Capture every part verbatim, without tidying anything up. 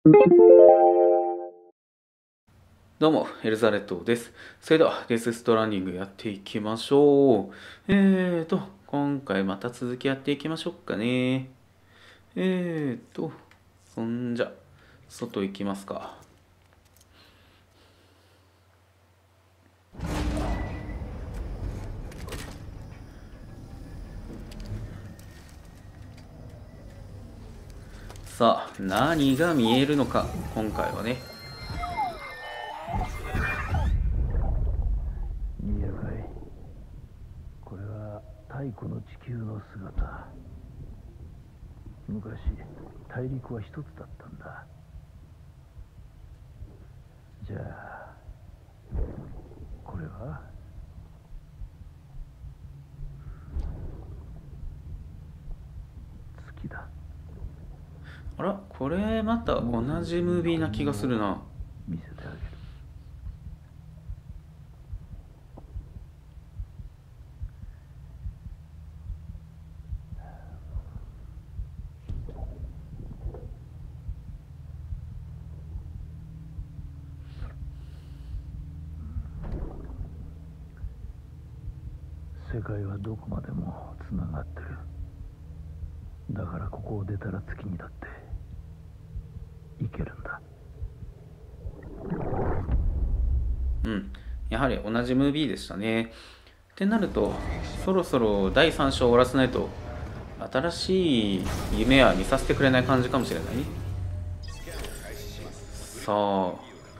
どうも、エルザレットです。それでは、デスストランディングやっていきましょう。えーと、今回また続きやっていきましょうかね。えーと、そんじゃ、外行きますか。さあ、何が見えるのか、今回はね。 見えるかい。これは太古の地球の姿。昔大陸は一つだったんだ。じゃあこれは月だ。 あら、これまた同じムービーな気がするな。 見せてあげる。世界はどこまでもつながってる。だからここを出たら月にだって行けるんだ。 うん、やはり同じムービーでしたね。ってなると、そろそろだいさん章を終わらせないと、新しい夢は見させてくれない感じかもしれない。さあ、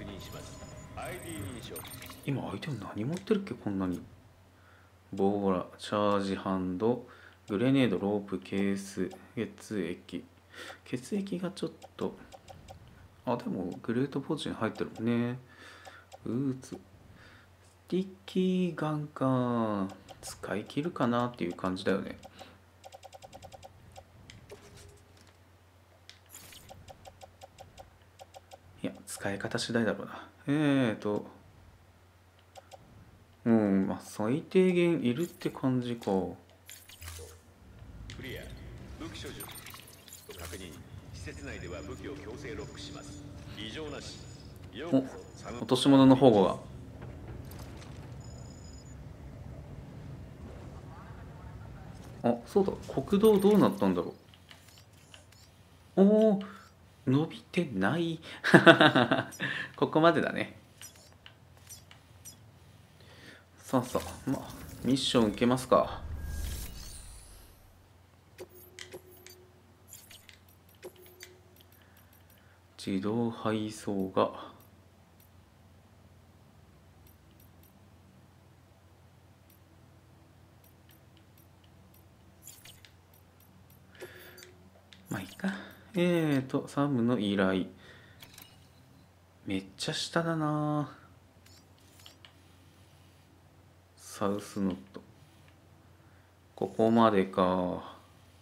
今相手は何持ってるっけ、こんなに。ボーラ、チャージハンド、グレネード、ロープ、ケース、血液。血液がちょっと、あ、でもグレートポーチに入ってるもんね。ブーツ。スティッキーガンか。使い切るかなっていう感じだよね。いや、使い方次第だろうな。えーと、うん、まあ最低限いるって感じか。 クリア。武器所持と確認。施設内では武器を強制ロックします。異常なし。ようお、 こそサム落とし物の保護が。あ、そうだ、国道どうなったんだろう。おー、伸びてない。ここまでだね。さあさあ、まあ、ミッション受けますか。自動配送が。まあいいか。えーと、サムの依頼。めっちゃ下だな。サウスノット。ここまでか。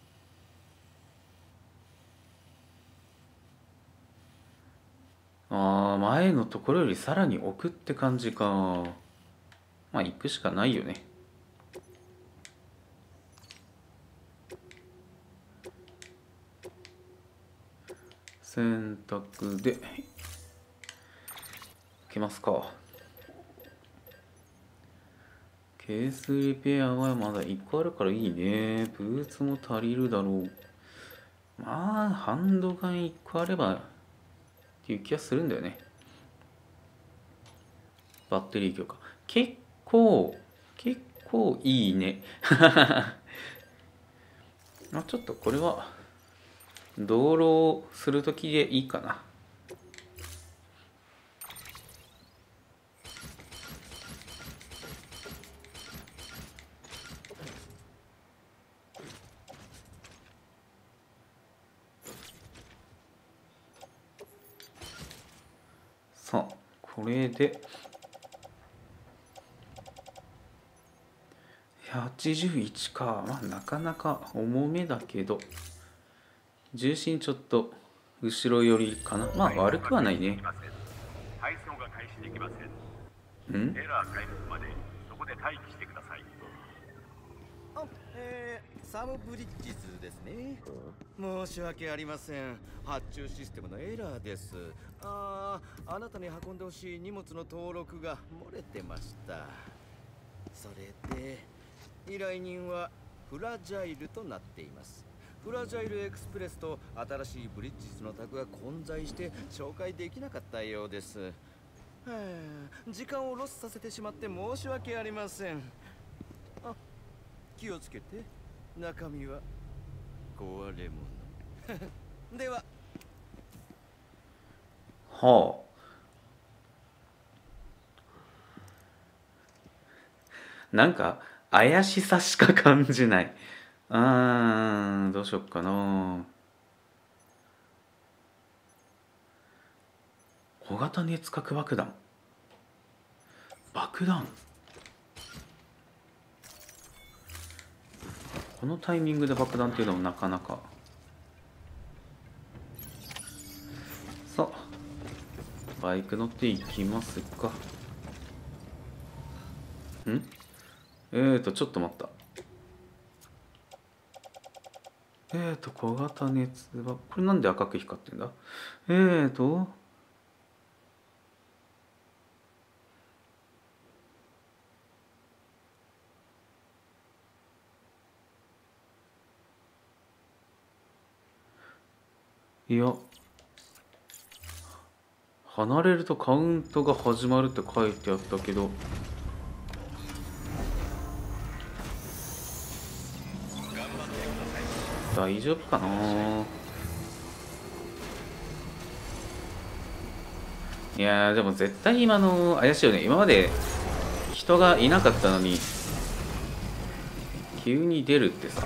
ああ、前のところよりさらに奥って感じか。まあ行くしかないよね。選択で開けますか。ケースリペアはまだいっこあるからいいね。ブーツも足りるだろう。まあハンドガンいっこあればっていう気がするんだよね。バッテリー強化。結構結構いいね。まあちょっとこれは道路をする時でいいかな。さあこれではちじゅういちか。まあなかなか重めだけど重心ちょっと後ろ寄りかな。まあ悪くはないね。 配送が開始できません。 んエラー回復までそこで待機してください。 あ、えサム・ブリッジズですね。申し訳ありません。発注システムのエラーです。ああ、あなたに運んでほしい荷物の登録が漏れてました。それで依頼人はフラジャイルとなっています。フラジャイルエクスプレスと新しいブリッジズのタグが混在して紹介できなかったようです。はあ、時間をロスさせてしまって申し訳ありません。あ、気をつけて。中身は壊れ物。では。 はあ。なんか怪しさしか感じない。うーん、どうしよっかな。小型熱核爆弾。爆弾。このタイミングで爆弾っていうのもなかなか。さあ、バイク乗っていきますか。んえーと、ちょっと待った。えーと、小型熱は、これなんで赤く光ってんだ。えーと、いや、離れるとカウントが始まるって書いてあったけど、大丈夫かな。いやーでも絶対今の怪しいよね。今まで人がいなかったのに急に出るってさ。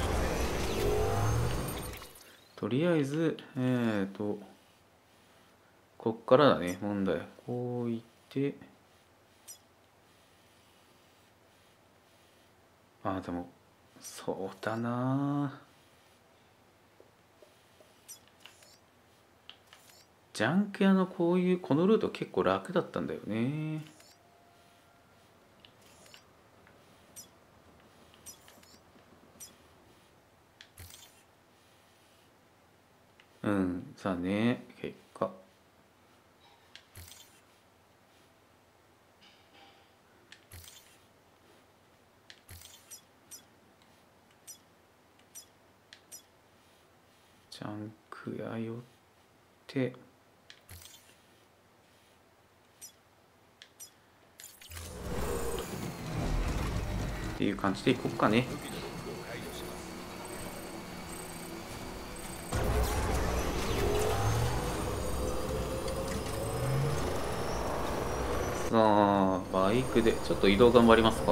とりあえずえーとこっからだね、問題。こういってあーでもそうだな。ジャンク屋のこういうこのルート結構楽だったんだよね。うんさあね、結果ジャンク屋寄ってっていう感じでいこっかね。さあバイクでちょっと移動頑張りますか。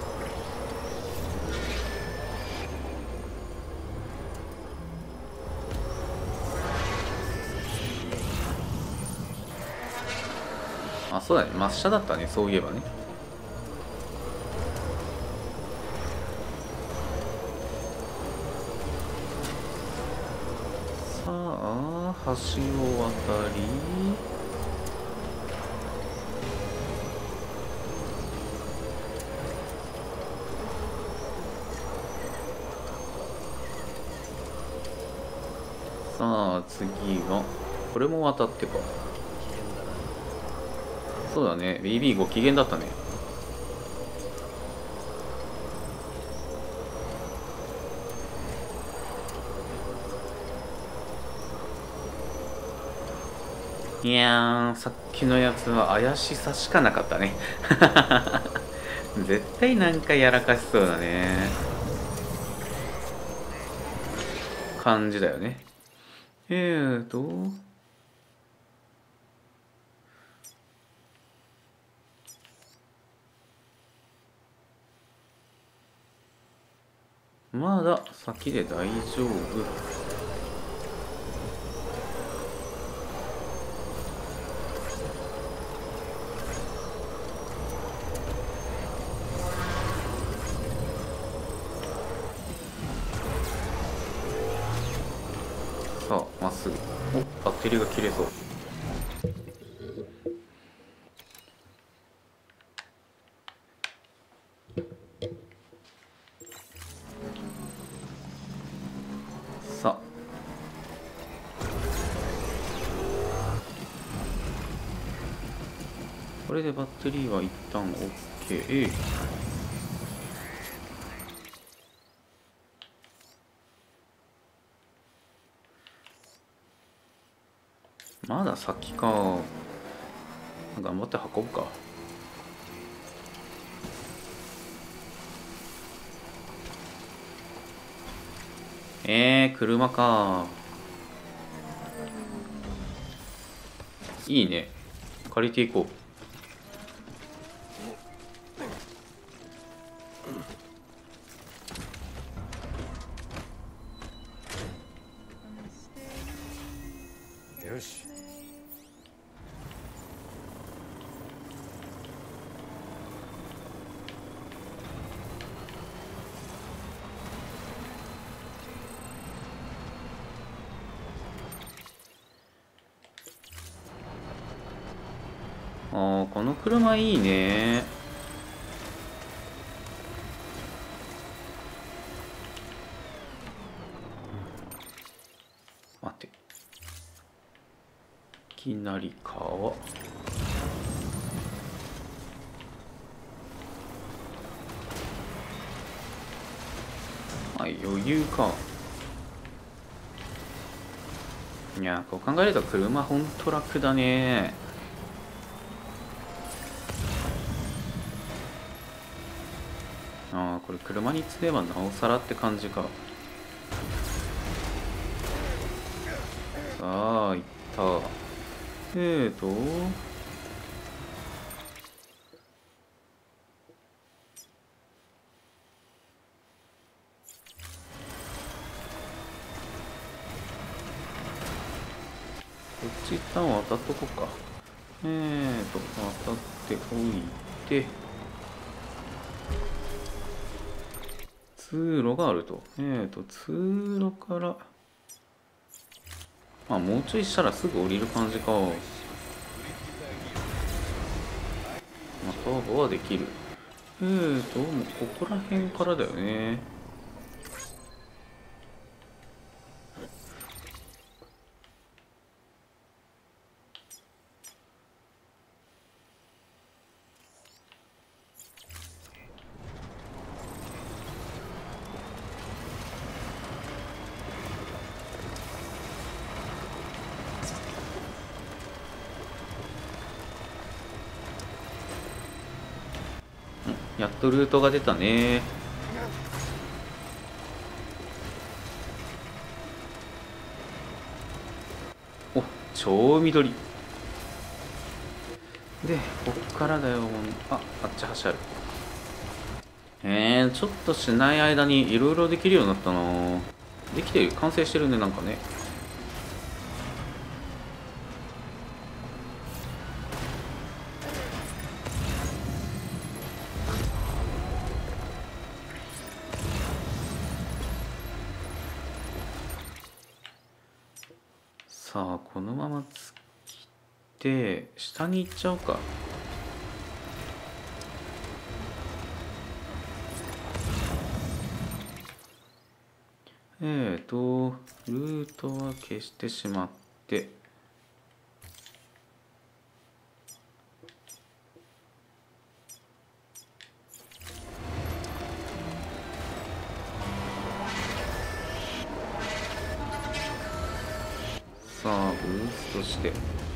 あ、そうだね、抹茶だったね、そういえばね。さあ橋を渡りさあ次はこれも渡ってか。そうだね、 ビービー ご機嫌だったね。いやーさっきのやつは怪しさしかなかったね。絶対なんかやらかしそうだね感じだよね。えーとまだ先で大丈夫。さあまっすぐ。お、バッテリーが切れそう。 れでバッテリーは一旦 OK。 まだ先か。頑張って運ぶか。えー、車か。いいね。借りていこう。よし。 う。ああ、この車いいね。待って。いきなり川。はい、余裕か。いや、こう考えると車ほんと楽だね。ああ、これ車に積めばなおさらって感じか。さあ、いった。えーとこっち一旦渡っとこうか。えーと、渡っておいて、通路があると。えーと、通路から、あ、もうちょいしたらすぐ降りる感じか。まあ、ターボはできる。えーと、もうここら辺からだよね。やっとルートが出たね。お、超緑で、こっからだよ。あ、あっち橋ある。えー、ちょっとしない間にいろいろできるようになったな。できてる、完成してるね、なんかね。さあ、このまま突きて下に行っちゃおうか。えーとルートは消してしまって、さあブーストして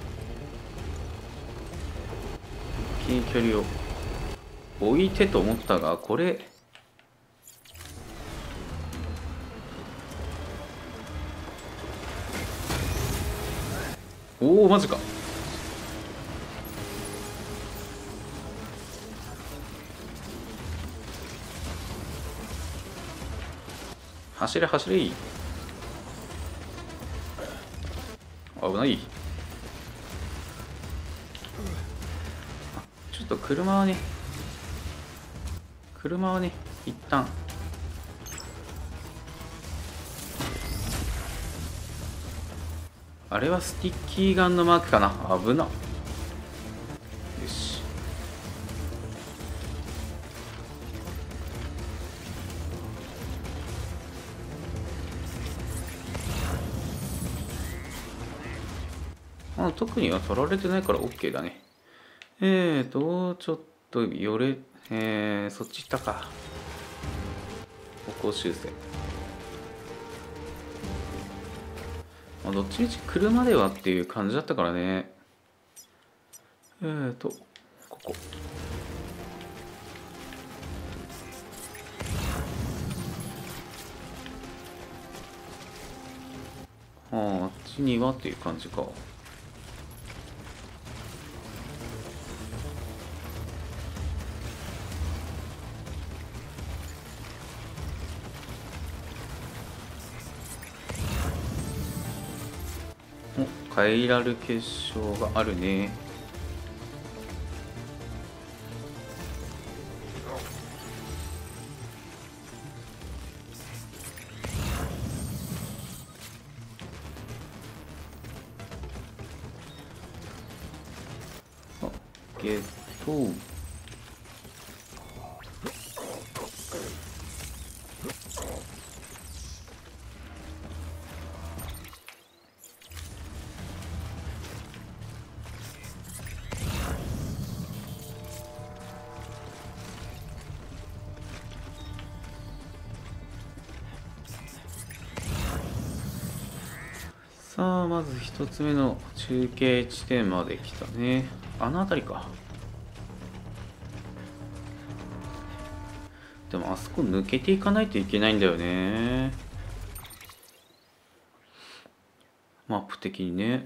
一気に距離を置いてと思ったが、これおおマジか。走れ走れ。危ない。あ、ちょっと車はね車はね一旦あれはスティッキーガンのマークかな。危な。よし。あ、特には取られてないから OK だね。 えーとちょっとよれえー、そっち行ったか。歩行修正。まあ、どっちみち車ではっていう感じだったからね。えーとここ。ああ、あっちにはっていう感じか。お、カイラル結晶があるね。ゲット。さあまず一つ目の中継地点まで来たね。あの辺りか。でもあそこ抜けていかないといけないんだよね、マップ的にね。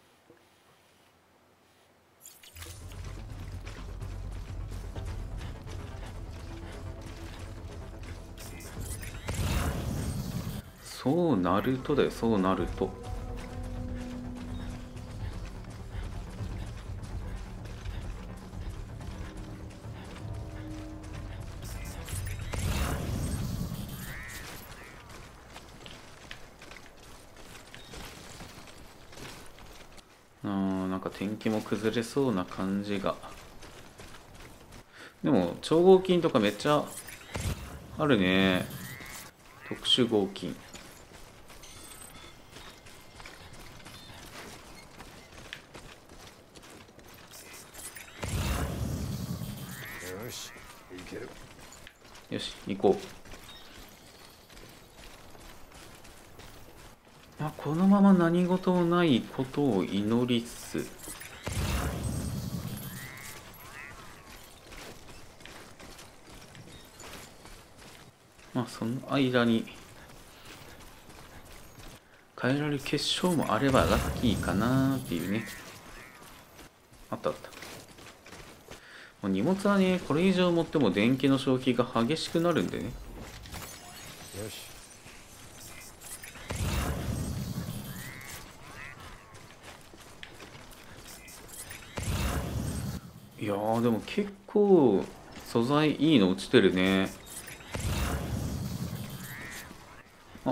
そうなるとだよ、そうなると。あー、なんか天気も崩れそうな感じが。でも超合金とかめっちゃあるね。特殊合金。 よし、いける。 よし行こう。まあ、このまま何事もないことを祈りつつ、まあその間に変えられる結晶もあればラッキーかなっていうね。あったあった。もう荷物はね、これ以上持っても電気の消費が激しくなるんでね。 よし。 いやーでも結構素材いいの落ちてるね。あ、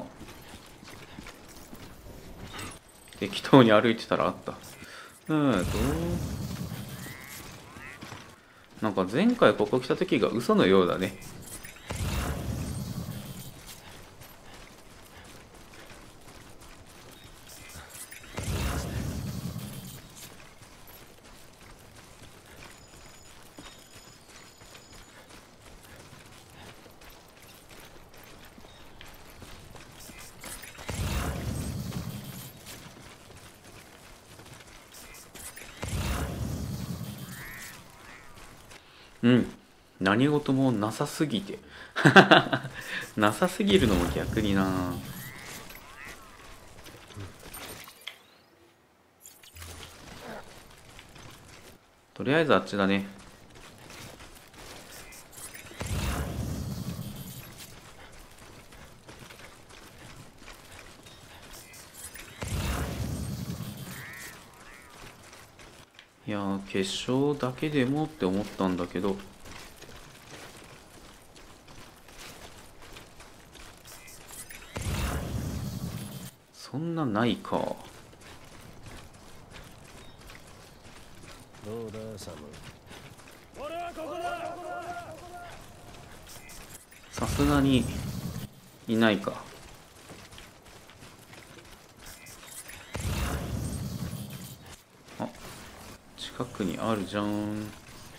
適当に歩いてたらあった。うんとなんか前回ここ来た時が嘘のようだね。うん、何事もなさすぎてなさすぎるのも逆にな。とりあえずあっちだね。いやー決勝だけでもって思ったんだけど、そんなないか。 どうだサム。 さすがにいないか。あ、 近くにあるじゃん。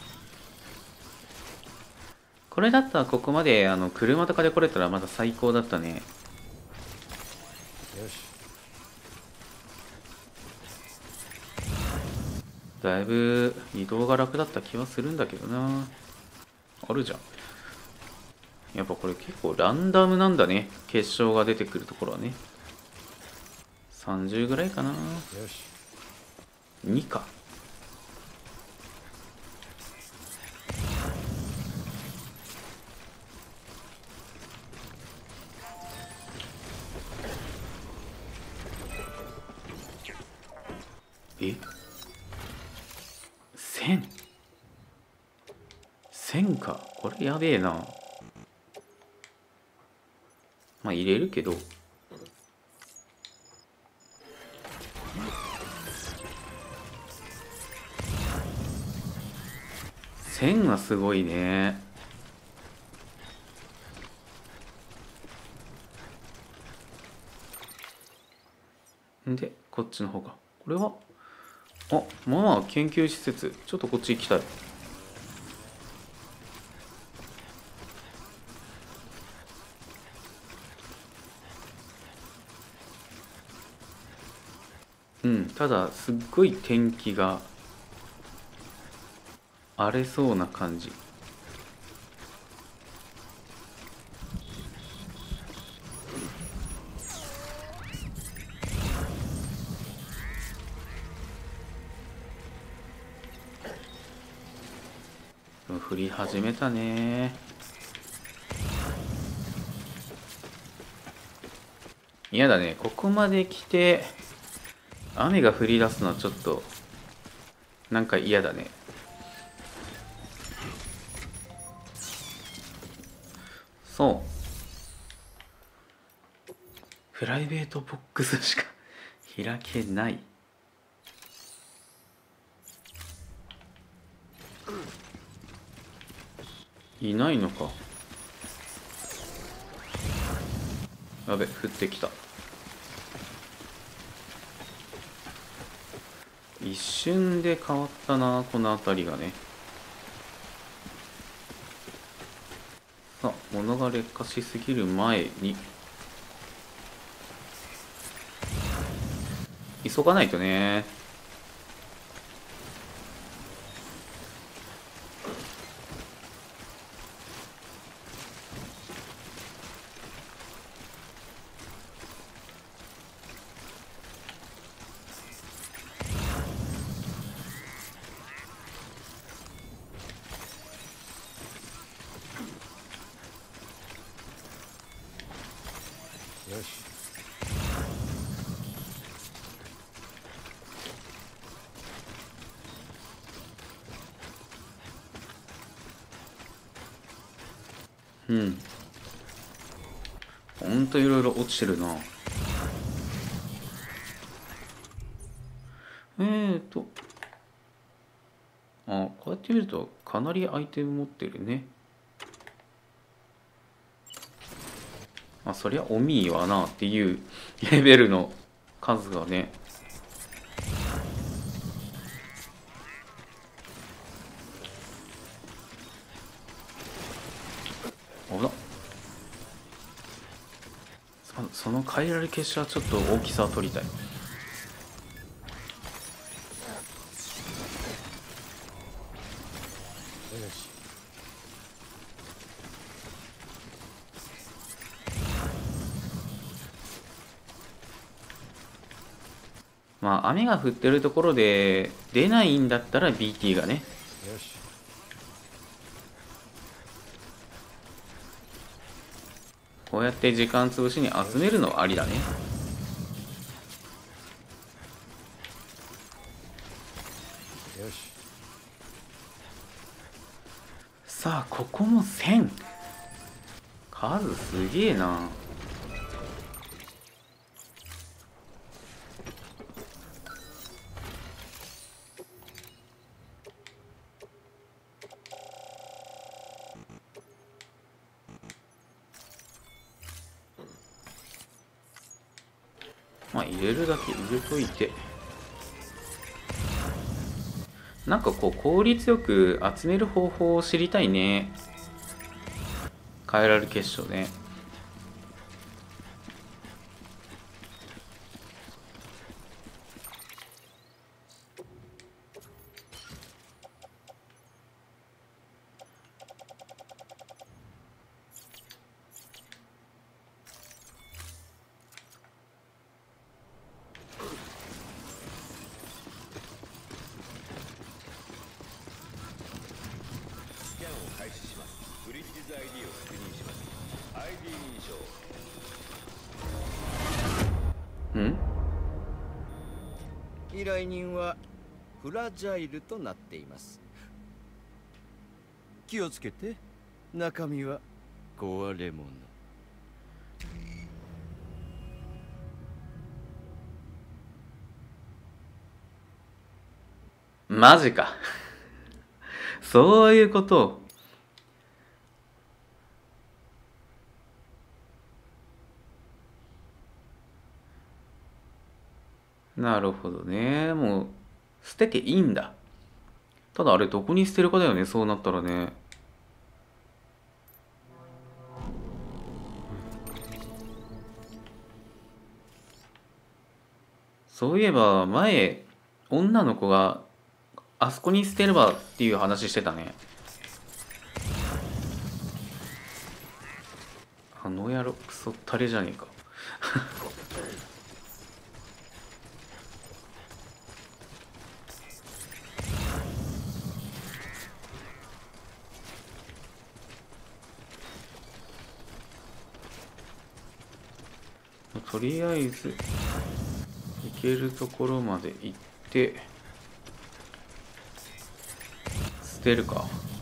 これだったらここまであの車とかで来れたらまだ最高だったね。 よし。 だいぶ移動が楽だった気はするんだけどな。あるじゃん。やっぱこれ結構ランダムなんだね、結晶が出てくるところはね。さんじゅうぐらいかな。 よし。 にか。え、せんせんか。これやべえな。まあ入れるけど、せんはすごいね。でこっちの方が、これはあ、まあ研究施設、ちょっとこっち行きたい。うん、ただすっごい天気が荒れそうな感じ。降り始めたね。嫌だね、ここまで来て雨が降り出すのはちょっとなんか嫌だね。そうプライベートボックスしか開けない。いないのか。やべ、降ってきた。一瞬で変わったな、この辺りがね。さあ、物が劣化しすぎる前に急がないとね。 よし。 うん、ほんといろいろ落ちてるな。えーとあ、こうやって見るとかなりアイテム持ってるね。あ、そりゃおみーはなっていうレベルの数がね。危なっ。そその変えられる結晶はちょっと大きさを取りたい。 よし。 まあ雨が降ってるところで出ないんだったら ビーティー がね。 よし。 こうやって時間潰しに集めるのはありだね。 よし。 さあここもせん。数すげえな。まあ入れるだけ入れといて。 なんかこう効率よく集める方法を知りたいね。変えられる結晶ね。 スキャンを開始します。ブリッジズ アイディー を確認します。 アイディー 認証。 ん依頼人はフラジャイルとなっています。気をつけて。中身は壊れ物。 マジか。そういうこと。なるほどね。もう捨てていいんだ。ただあれどこに捨てるかだよね、そうなったらね。そういえば前女の子があそこに捨てればっていう話してたね。あの野郎クソったれじゃねえか。とりあえず行けるところまで行って捨てるか。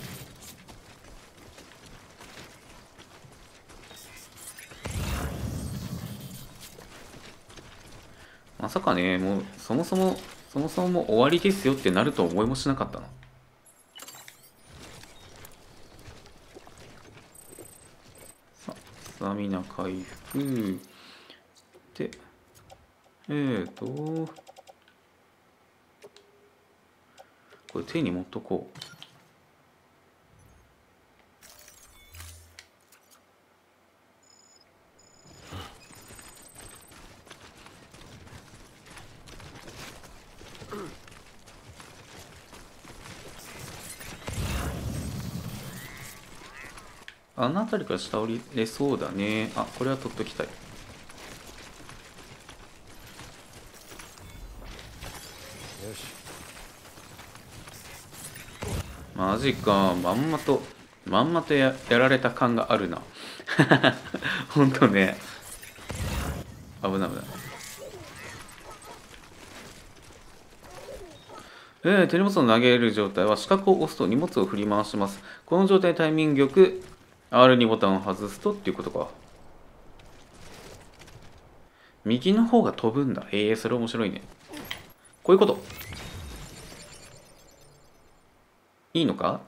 まさかね、もうそもそもそもそももう終わりですよってなると思いもしなかったな。さあスタミナ回復で、えーとこれ手に持っとこう。あの辺りから下降りれそうだね。あ、これは取っときたい。 よし。 マジか、まんまとまんまと や, やられた感があるな。ほんとね。危ない危ない。えー、手荷物を投げる状態は四角を押すと荷物を振り回します。この状態タイミングよく アールに ボタンを外すとっていうことか。右の方が飛ぶんだ。えー、それ面白いね。こういうこと。いいのか。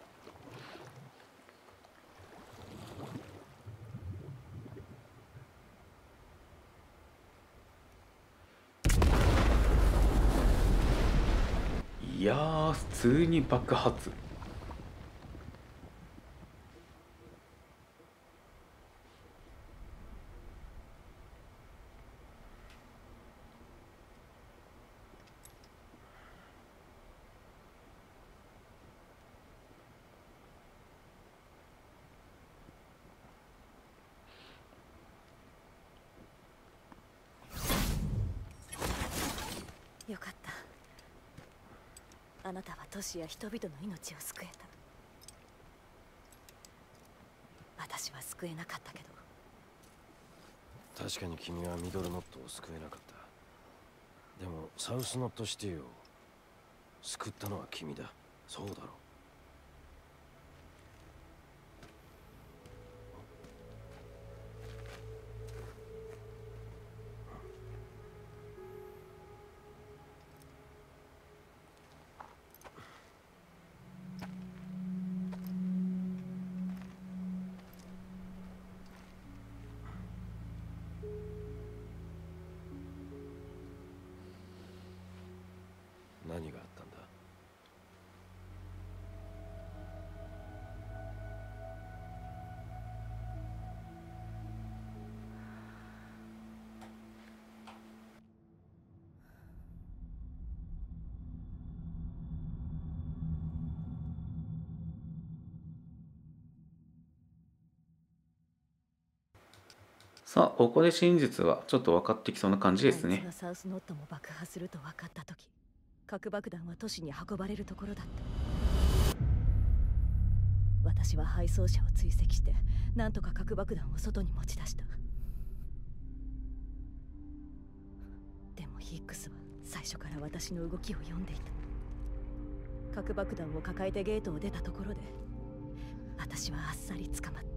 いやー、普通に爆発。 よかった。あなたは都市や人々の命を救えた。私は救えなかったけど。 確かに君はミドルノットを救えなかった。でもサウスノットシティを救ったのは君だ。そうだろう。何があったんだ。 さあここで真実はちょっと分かってきそうな感じですあいつね。 がサウスノットも爆破すると分かった時、核爆弾は都市に運ばれるところだった。私は配送車を追跡してなんとか核爆弾を外に持ち出した。でもヒックスは最初から私の動きを読んでいた。核爆弾を抱えてゲートを出たところで私はあっさり捕まった。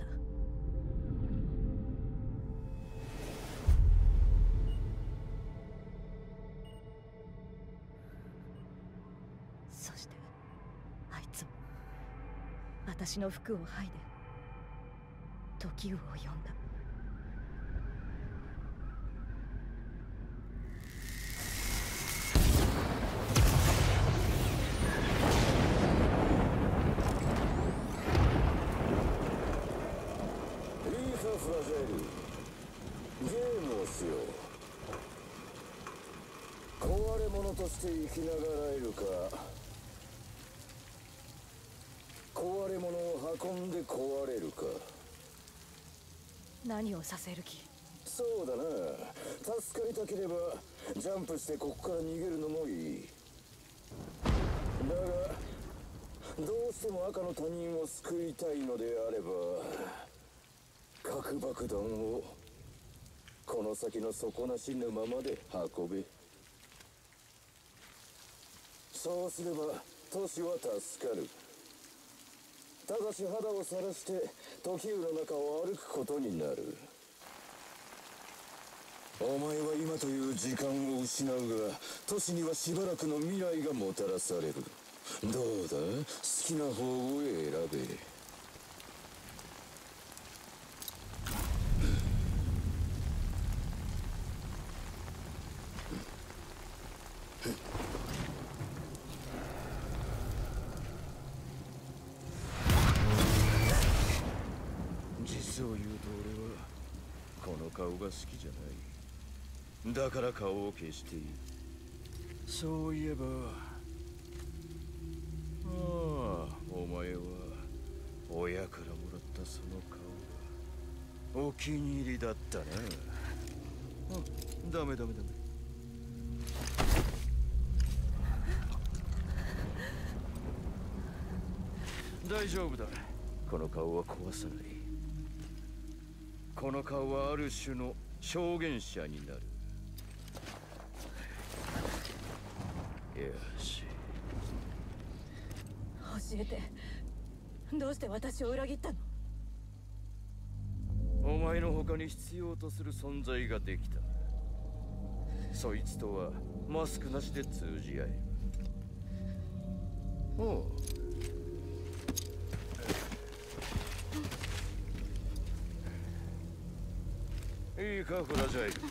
そしてあいつも私の服を剥いで時を呼んだ。 フラジャイル、ゲームをしよう。壊れ物として生きながらえるか、壊れ物を運んで壊れるか。 何をさせる気？ そうだな、助かりたければジャンプしてここから逃げるのもいい。だがどうしても赤の他人を救いたいのであれば核爆弾をこの先の底なし沼まで運べ。そうすれば都市は助かる。ただし肌を晒して時雨の中を歩くことになる。お前は今という時間を失うが都市にはしばらくの未来がもたらされる。どうだ、好きな方を選べ。実を言うと俺はこの顔が好きじゃない。だから顔を消している。そういえば、ああ、お前は親からもらったその顔がお気に入りだったな。あ、ダメダメダメ。大丈夫だ。この顔は壊さない。この顔はある種の証言者になる。よし。 教えて、どうして私を裏切ったの？ お前の他に必要とする存在ができた。そいつとはマスクなしで通じ合える。おう、いいかフラジャイル。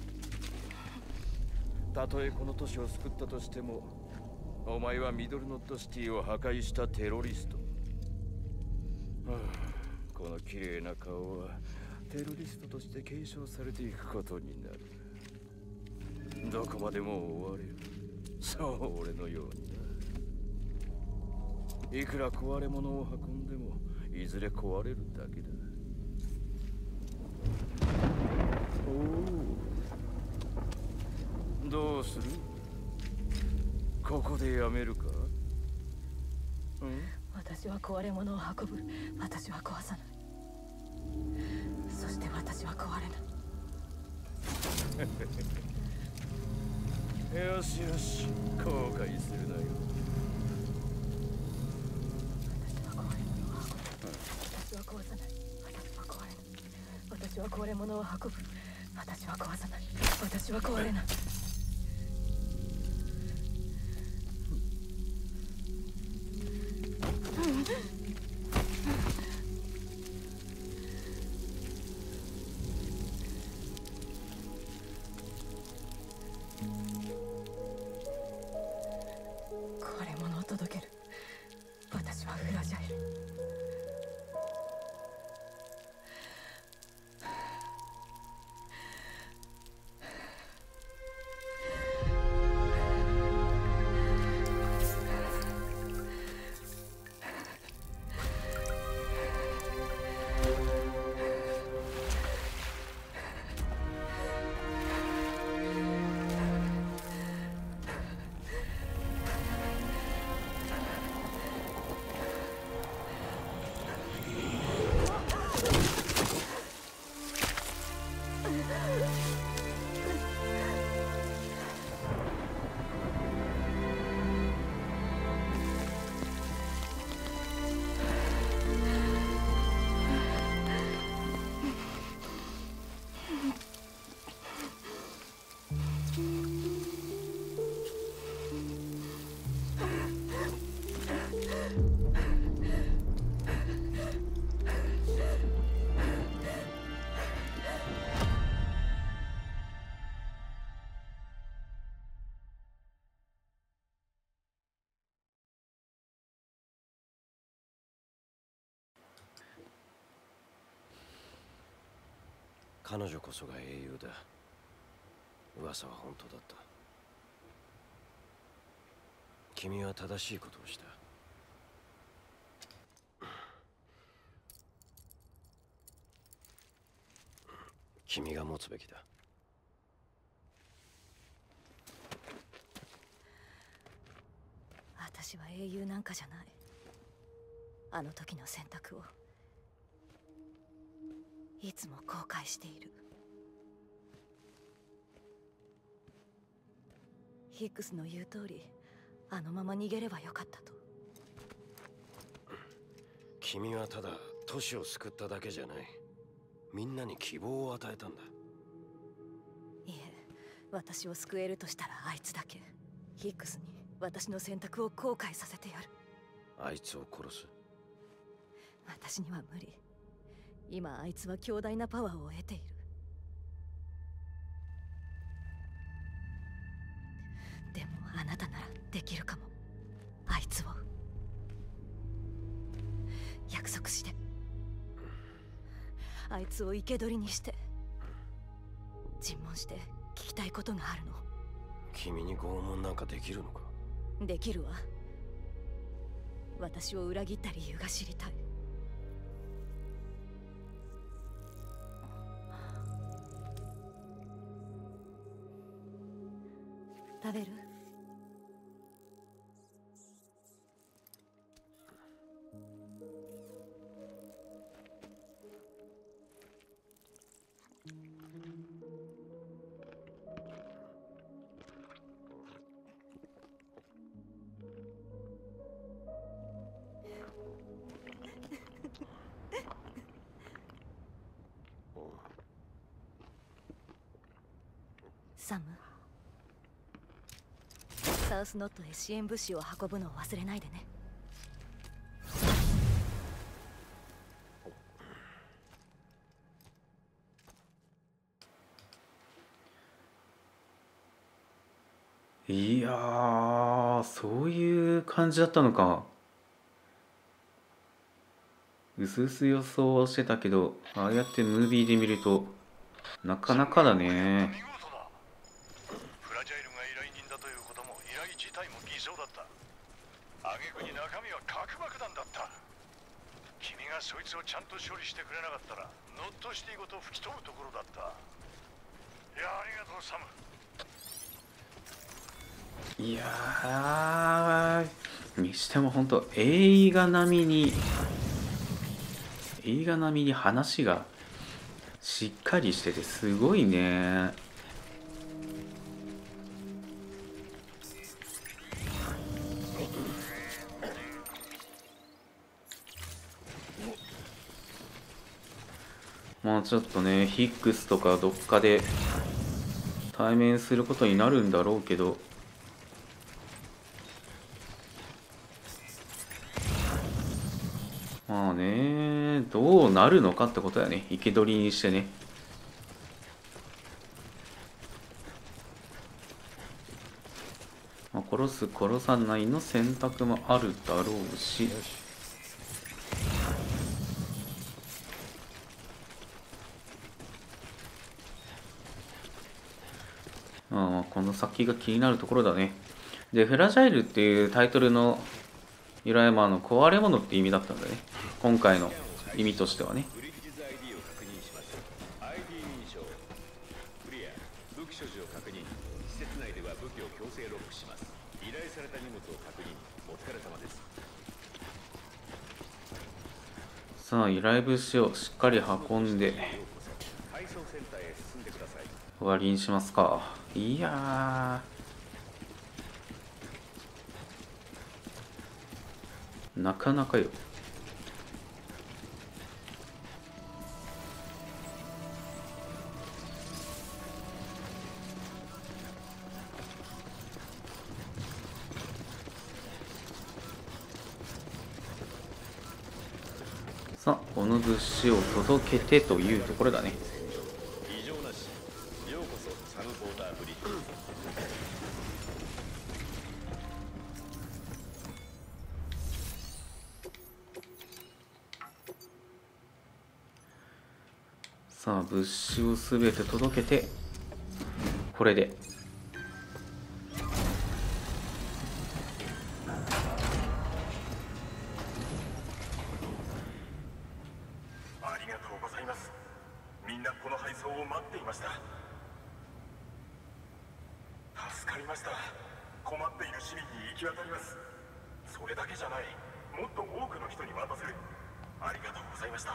たとえこの都市を救ったとしてもお前はミドルノットシティを破壊したテロリスト。はあ、この綺麗な顔はテロリストとして継承されていくことになる。どこまでも追われる。そう俺のようにな。いくら壊れ物を運んでもいずれ壊れるだけだ。おお、どうする？ここでやめるか？うん？ 私は壊れ物を運ぶ。私は壊さない。そして私は壊れない。 よしよし、後悔するなよ。 私は壊れ物を運ぶ。私は壊さない。私は壊れない。私は壊れ物を運ぶ。私は壊さない。私は壊れない。壊れ物を届ける。私はフラジャイル。 彼女こそが英雄だ。噂は本当だった。君は正しいことをした。君が持つべきだ。 私は英雄なんかじゃない。あの時の選択をいつも後悔している。ヒックスの言う通り、あのまま逃げればよかったと。 君はただ都市を救っただけじゃない。みんなに希望を与えたんだ。 いえ、私を救えるとしたらあいつだけ。ヒックスに私の選択を後悔させてやる。 あいつを殺す。 私には無理。今あいつは強大なパワーを得ている。でもあなたならできるかも。あいつを約束して。あいつを生け捕りにして尋問して聞きたいことがあるの。 君に拷問なんかできるのか？ できるわ。私を裏切った理由が知りたい。食べる？サム、サウスノットへ支援物資を運ぶのを忘れないでね。 いやー、そういう感じだったのか。うすうす予想はしてたけど、ああやってムービーで見るとなかなかだね。 フラジャイルが依頼人だということも依頼自体も偽装だった。挙句に中身は核爆弾だった。君がそいつをちゃんと処理してくれなかったらノットシティごと吹き飛ぶところだった。いや、ありがとうサム。 いやー、にしても本当映画並みに映画並みに話がしっかりしててすごいね。まあちょっとね、ヒックスとかどっかで対面することになるんだろうけど、まあね、どうなるのかってことだよね。生け捕りにしてね。まあ、殺す殺さないの選択もあるだろうし、まあこの先が気になるところだね。で、フラジャイルっていうタイトルの由来もあの壊れ物って意味だったんだね。今回の意味としてはね。 ブリッジズ アイディー を確認します。アイディー 認証クリア。武器所持を確認。施設内では武器を強制ロックします。依頼された荷物を確認。お疲れ様です。 さあ、依頼物資をしっかり運んで配送センターへ進んでください。 終わりにしますか。いやー、なかなかよ。さあ、この物資を届けてというところだね。 異常なし。ようこそサムポーターブリッジ。 ささあ物資をすべて届けて、これでありがとうございます。みんなこの配送を待っていました。助かりました。困っている市民に行き渡ります。それだけじゃない、もっと多くの人に渡せる。ありがとうございました。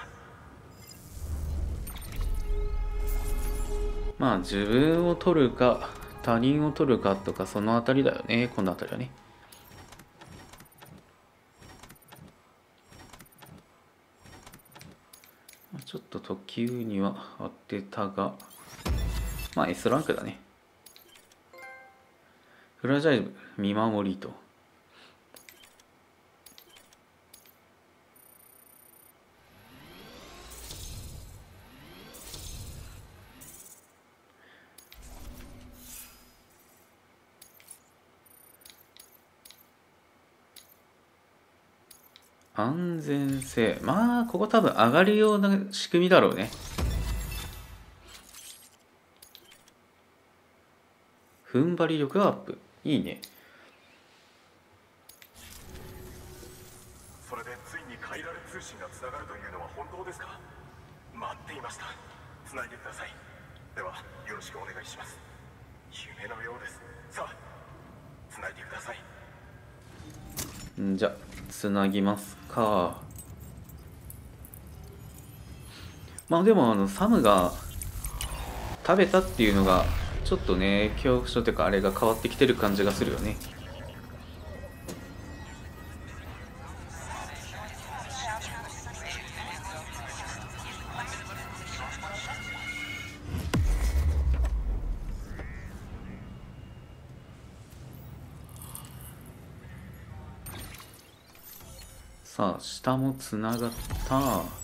まあ自分を取るか他人を取るかとか、そのあたりだよね、このあたりはね。ちょっと特急には当てたが、まあ エス ランクだね。フラジャイル見守りと。安全性、まあここ多分上がるような仕組みだろうね。踏ん張り力アップ、いいね。 それでついにカイラル通信がつながるというのは本当ですか？待っていました。つないでください。ではよろしくお願いします。夢のようです。さあつないでください。 んじゃつなぎますか。まあでもあのサムが食べたっていうのがちょっとね、恐怖症というかあれが変わってきてる感じがするよね。さあ下もつながった。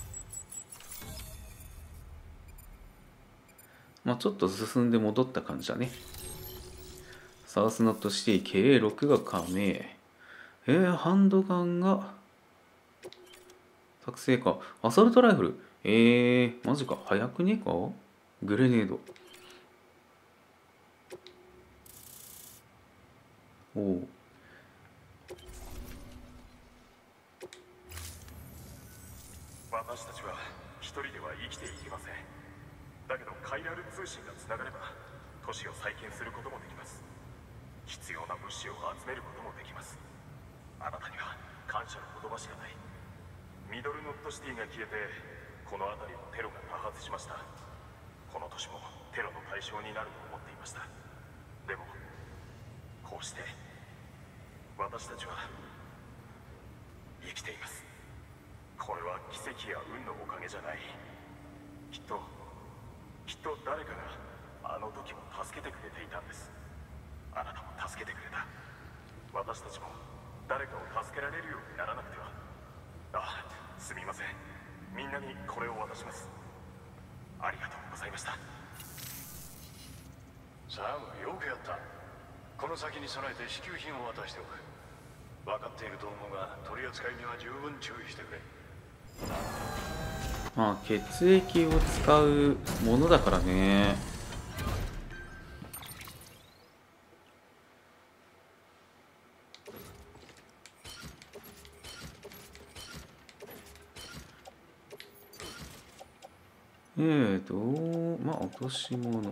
まあちょっと進んで戻った感じだね。サウスノットシティ ケーろく が加盟。えー、ハンドガンが作成か。アサルトライフル、えー、マジか。早くねえか。グレネード、おお。 私たちは一人では生きていけません。だけどカイラル通信がつながれば都市を再建することもできます。必要な物資を集めることもできます。あなたには感謝の言葉しかない。ミドルノットシティが消えてこの辺りのテロが多発しました。この都市もテロの対象になると思っていました。でもこうして私たちは生きています。これは奇跡や運のおかげじゃない。きっときっと誰かがあの時も助けてくれていたんです。あなたも助けてくれた。私たちも誰かを助けられるようにならなくては。あ、すみません。みんなにこれを渡します。ありがとうございました。 サム、よくやった。この先に備えて支給品を渡しておく。分かっていると思うが取り扱いには十分注意してくれ。 まあ血液を使うものだからね。えーとまあ落とし物、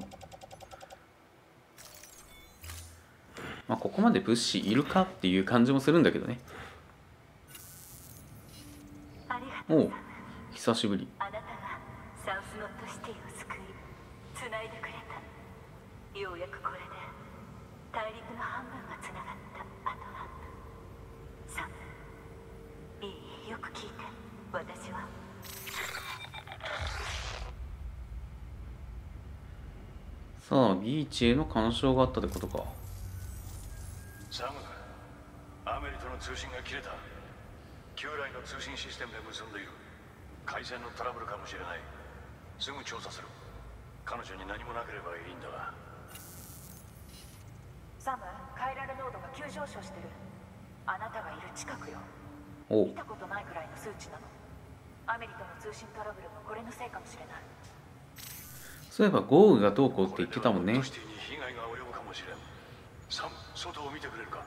まあここまで物資いるかっていう感じもするんだけどね。おう、久しぶり。 あなたがサウスノットシティを救いつないでくれた。ようやくこれで大陸の半分がつながった。あと半分。さあいい、よく聞いて。私はさあビーチへの干渉があったってことか。 サム、アメリとの通信が切れた。旧来の通信システムで結んでいる。回線のトラブルかもしれない。すぐ調査する。彼女に何もなければいいんだが。 サム、カイラル濃度が急上昇してる。あなたがいる近くよ。 お見たことないくらいの数値なの。アメリとの通信トラブルもこれのせいかもしれない。 そういえば豪雨がどうこうって言ってたもんね。 ロッドシティに被害が及ぶかもしれん。サム、外を見てくれるか。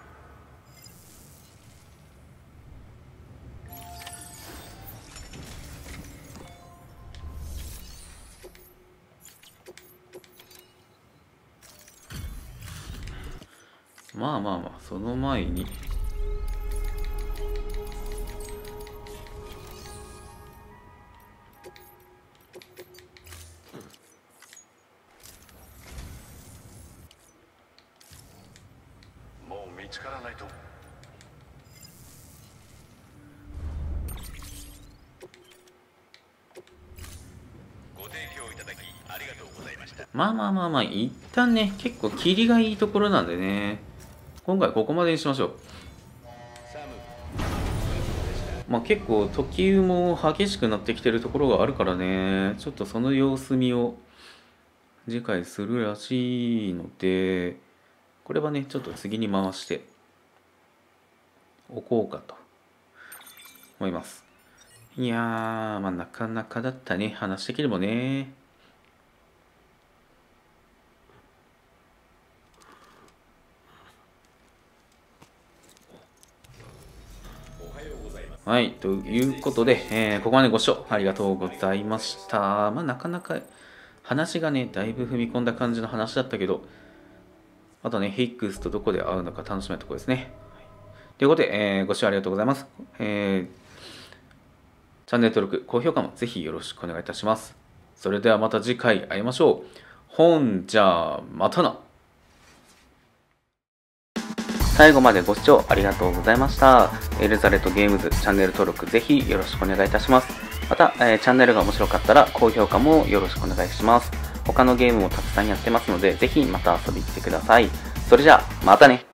まあまあまあ、その前にもう見つからないと。 ご提供いただきありがとうございました。 まあまあまあまあ、一旦ね、結構霧がいいところなんでね、今回ここまでにしましょう。まあ結構時雨も激しくなってきてるところがあるからね、ちょっとその様子見を次回するらしいので、これはね、ちょっと次に回しておこうかと思います。いやー、まあなかなかだったね、話できればね。はい、ということで、えーここまでご視聴ありがとうございました。まあ、なかなか話がね、だいぶ踏み込んだ感じの話だったけど、あとね、ヒックスとどこで会うのか楽しみなところですね。ということで、えーご視聴ありがとうございます。えーチャンネル登録、高評価もぜひよろしくお願いいたします。それではまた次回会いましょう。ほんじゃあ、またな。最後までご視聴ありがとうございました。エルザレットゲームズチャンネル登録ぜひよろしくお願いいたします。また、えーチャンネルが面白かったら高評価もよろしくお願いします。他のゲームもたくさんやってますので、ぜひまた遊びに来てください。それじゃあ、またね。